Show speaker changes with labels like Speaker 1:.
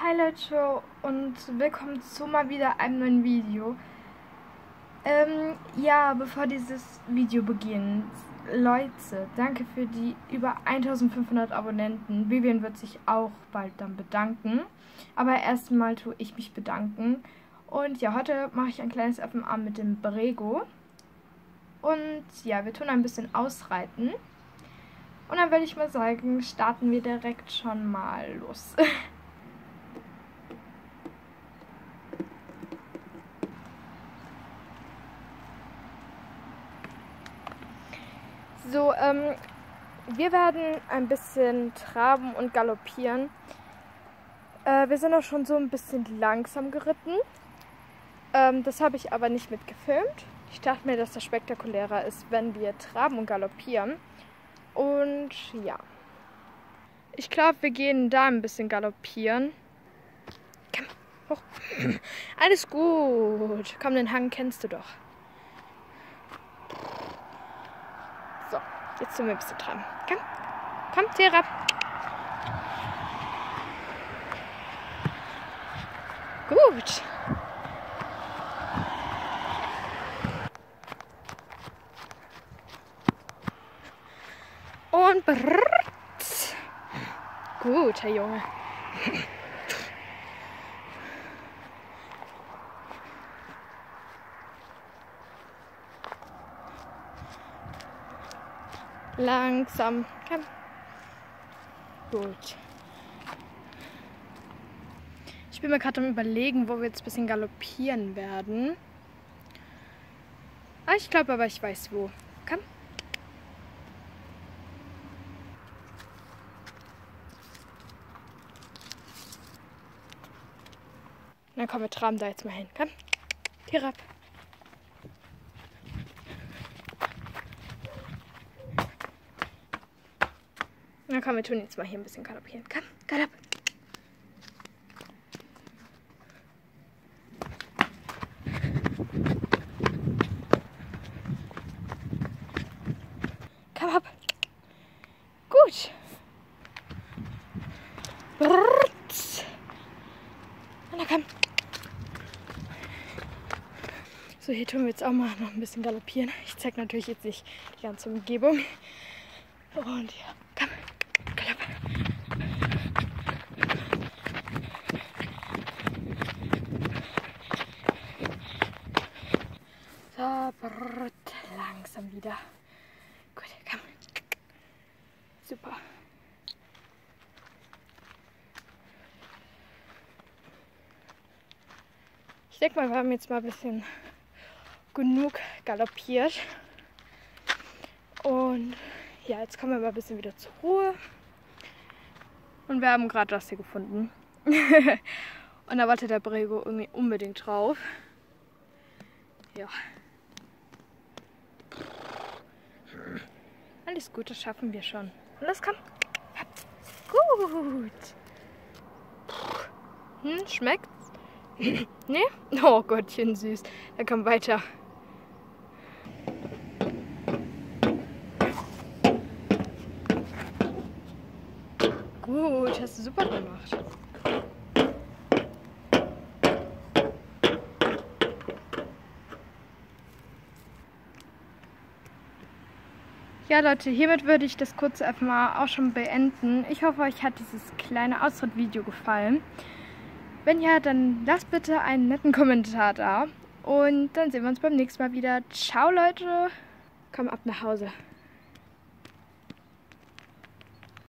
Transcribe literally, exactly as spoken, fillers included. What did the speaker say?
Speaker 1: Hi Leute und willkommen zu mal wieder einem neuen Video. Ähm, ja, bevor dieses Video beginnt, Leute, danke für die über eintausendfünfhundert Abonnenten. Vivian wird sich auch bald dann bedanken. Aber erstmal tue ich mich bedanken. Und ja, heute mache ich ein kleines F M A mit dem Brego. Und ja, wir tun ein bisschen ausreiten. Und dann würde ich mal sagen, starten wir direkt schon mal los. So, ähm, wir werden ein bisschen traben und galoppieren. Äh, wir sind auch schon so ein bisschen langsam geritten. Ähm, das habe ich aber nicht mitgefilmt. Ich dachte mir, dass das spektakulärer ist, wenn wir traben und galoppieren. Und ja. Ich glaube, wir gehen da ein bisschen galoppieren. Komm, hoch. Alles gut. Komm, den Hang kennst du doch. So, jetzt tun wir ein bisschen dran. Komm, komm, Tier ab. Gut. Und brrrt. Gut, Herr Junge. Langsam. Komm. Gut. Ich bin mir gerade am Überlegen, wo wir jetzt ein bisschen galoppieren werden. Ah, ich glaube aber, ich weiß wo. Komm. Na komm, wir traben da jetzt mal hin. Komm. Tier ab. Na komm, wir tun jetzt mal hier ein bisschen galoppieren. Komm, galopp. Komm ab. Gut. Brrrt. Na komm. So, hier tun wir jetzt auch mal noch ein bisschen galoppieren. Ich zeige natürlich jetzt nicht die ganze Umgebung. Und ja, komm. Galopp. So, brrrt. Langsam wieder. Gut, komm. Super. Ich denke mal, wir haben jetzt mal ein bisschen genug galoppiert. Und ja, jetzt kommen wir mal ein bisschen wieder zur Ruhe. Und wir haben gerade das hier gefunden. Und da wartet der Brego irgendwie unbedingt drauf. Ja. Alles gut, das schaffen wir schon. Und los, komm. Gut. Hm, schmeckt's? Ne? Oh Gottchen, süß. Er kommt weiter. Gut, hast du super gemacht. Ja Leute, hiermit würde ich das kurze F M A auch schon beenden. Ich hoffe, euch hat dieses kleine Ausritt-Video gefallen. Wenn ja, dann lasst bitte einen netten Kommentar da. Und dann sehen wir uns beim nächsten Mal wieder. Ciao Leute. Komm ab nach Hause.